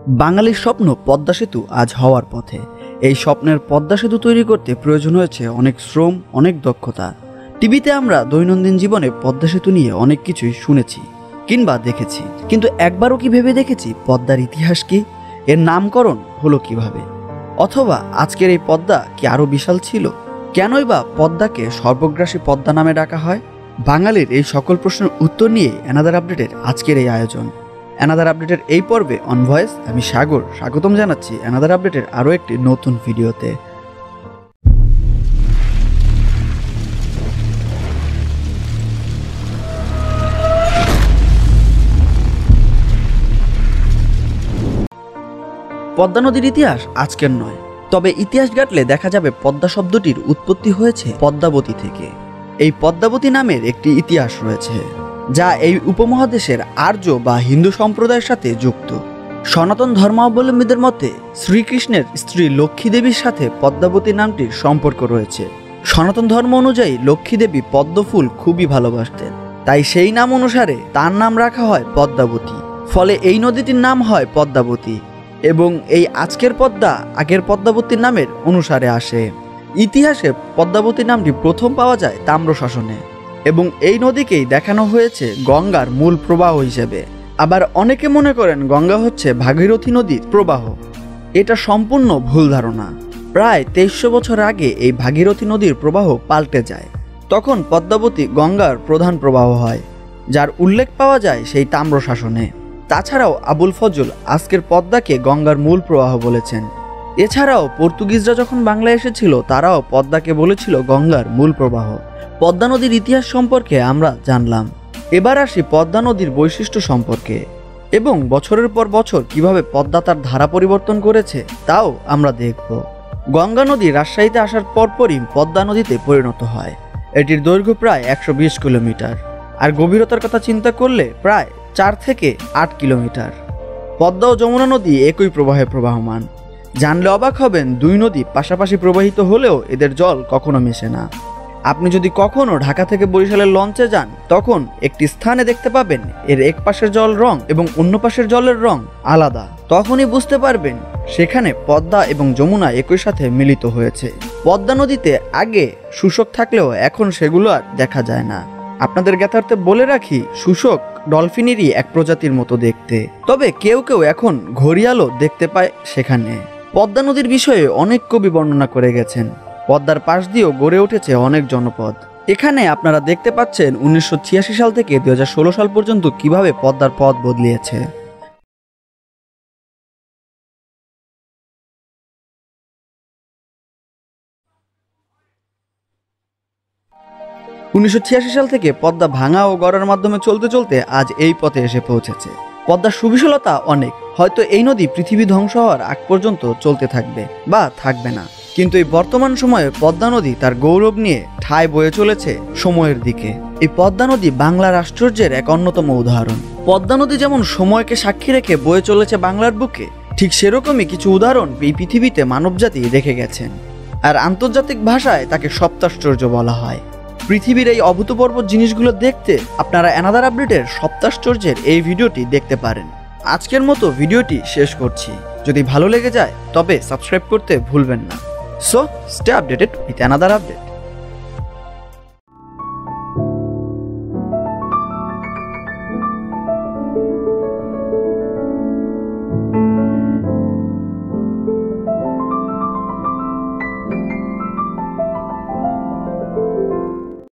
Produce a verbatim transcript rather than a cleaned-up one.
বাঙালির স্বপ্ন পদ্মা সেতু আজ হওয়ার পথে। এই স্বপ্নের পদ্মা সেতু তৈরি করতে প্রয়োজন হয়েছে অনেক শ্রম, অনেক দক্ষতা। টিভিতে আমরা দৈনন্দিন জীবনে পদ্মা সেতু নিয়ে অনেক কিছুই শুনেছি কিংবা দেখেছি, কিন্তু একবারও কি ভেবে দেখেছি পদ্মার ইতিহাস কি, এর নামকরণ হলো কিভাবে, অথবা আজকের এই পদ্মা কি আরও বিশাল ছিল? কেনই বা পদ্মাকে সর্বগ্রাসী পদ্মা নামে ডাকা হয়? বাঙালির এই সকল প্রশ্নের উত্তর নিয়ে অ্যানাদার আপডেটের আজকের এই আয়োজন। অ্যানাদার আপডেটের এই পর্বে অন ভয়েস আমি সাগর স্বাগতম জানাচ্ছি অ্যানাদার আপডেটের আরও একটি নতুন ভিডিওতে। পদ্মা নদীর ইতিহাস আজকের নয়, তবে ইতিহাস ঘাটলে দেখা যাবে পদ্মা শব্দটির উৎপত্তি হয়েছে পদ্মাবতী থেকে। এই পদ্মাবতী নামের একটি ইতিহাস রয়েছে, যা এই উপমহাদেশের আর্য বা হিন্দু সম্প্রদায়ের সাথে যুক্ত। সনাতন ধর্মাবলম্বীদের মতে শ্রীকৃষ্ণের স্ত্রী লক্ষ্মী দেবীর সাথে পদ্মাবতী নামটির সম্পর্ক রয়েছে। সনাতন ধর্ম অনুযায়ী লক্ষ্মী দেবী পদ্ম ফুল খুবই ভালোবাসতেন, তাই সেই নাম অনুসারে তার নাম রাখা হয় পদ্মাবতী। ফলে এই নদীটির নাম হয় পদ্মাবতী এবং এই আজকের পদ্মা আগের পদ্মাবতীর নামের অনুসারে আসে। ইতিহাসে পদ্মাবতী নামটি প্রথম পাওয়া যায় তাম্র শাসনে এবং এই নদীকেই দেখানো হয়েছে গঙ্গার মূল প্রবাহ হিসেবে। আবার অনেকে মনে করেন গঙ্গা হচ্ছে ভাগীরথী নদীর প্রবাহ। এটা সম্পূর্ণ ভুল ধারণা। প্রায় তেইশশো বছর আগে এই ভাগীরথী নদীর প্রবাহ পাল্টে যায়। তখন পদ্মাবতী গঙ্গার প্রধান প্রবাহ হয়, যার উল্লেখ পাওয়া যায় সেই তাম্র শাসনে। তাছাড়াও আবুল ফজল আজকের পদ্মাকে গঙ্গার মূল প্রবাহ বলেছেন। এছাড়াও পর্তুগিজরা যখন বাংলায় এসেছিল তারাও পদ্মাকে বলেছিল গঙ্গার মূল প্রবাহ। পদ্মা নদীর ইতিহাস সম্পর্কে আমরা জানলাম। এবার আসি পদ্মা নদীর বৈশিষ্ট্য সম্পর্কে এবং বছরের পর বছর কিভাবে পদ্মা তার ধারা পরিবর্তন করেছে তাও আমরা দেখব। গঙ্গা নদী রাজশাহীতে আসার পরপরই পদ্মা নদীতে পরিণত হয়। এটির দৈর্ঘ্য প্রায় একশো বিশ কিলোমিটার আর গভীরতার কথা চিন্তা করলে প্রায় চার থেকে আট কিলোমিটার। পদ্মা ও যমুনা নদী একই প্রবাহে প্রবাহমান। জানলে অবাক হবেন, দুই নদী পাশাপাশি প্রবাহিত হলেও এদের জল কখনো মেশে না। আপনি যদি কখনো ঢাকা থেকে বরিশালের লঞ্চে যান, তখন একটি স্থানে দেখতে পাবেন এর এক পাশের জল রং এবং অন্য পাশের জলের রং আলাদা। তখনই বুঝতে পারবেন সেখানে পদ্মা এবং যমুনা একই সাথে মিলিত হয়েছে। পদ্মা নদীতে আগে শুষ্ক থাকলেও এখন সেগুলো আর দেখা যায় না। আপনাদের জ্ঞাতার্থে বলে রাখি, শুষ্ক ডলফিনেরই এক প্রজাতির মতো দেখতে, তবে কেউ কেউ এখন ঘড়িয়ালও দেখতে পায় সেখানে। পদ্মা নদীর বিষয়ে অনেক কবি বর্ণনা করে গেছেন। পদ্মার পাশ দিয়েও গড়ে উঠেছে অনেক জনপদ। এখানে আপনারা দেখতে পাচ্ছেন উনিশশো ছিয়াশি সাল থেকে দুই হাজার ষোলো সাল পর্যন্ত কিভাবে পদ্মার পথ বদলিয়েছে। উনিশশো ছিয়াশি সাল থেকে পদ্মা ভাঙা ও গড়ার মাধ্যমে চলতে চলতে আজ এই পথে এসে পৌঁছেছে। পদ্মার সুবিশালতা অনেক। হয়তো এই নদী পৃথিবী ধ্বংস হওয়ার আগ পর্যন্ত চলতে থাকবে বা থাকবে না, কিন্তু এই বর্তমান সময়ে পদ্মা নদী তার গৌরব নিয়ে ঠায় বয়ে চলেছে সময়ের দিকে। এই পদ্মা নদী বাংলার আশ্চর্যের এক অন্যতম উদাহরণ। পদ্মা নদী যেমন সময়কে সাক্ষী রেখে বয়ে চলেছে বাংলার বুকে, ঠিক সেরকমই কিছু উদাহরণ এই পৃথিবীতে মানবজাতি রেখে গেছেন। আর আন্তর্জাতিক ভাষায় তাকে সপ্তাশ্চর্য বলা হয়। পৃথিবীর এই অভূতপূর্ব জিনিসগুলো দেখতে আপনারা অ্যানাদার আপডেটের সপ্তাশ্চর্যের এই ভিডিওটি দেখতে পারেন। আজকের মতো ভিডিওটি শেষ করছি। যদি ভালো লেগে যায় তবে সাবস্ক্রাইব করতে ভুলবেন না। So stay updated with another update.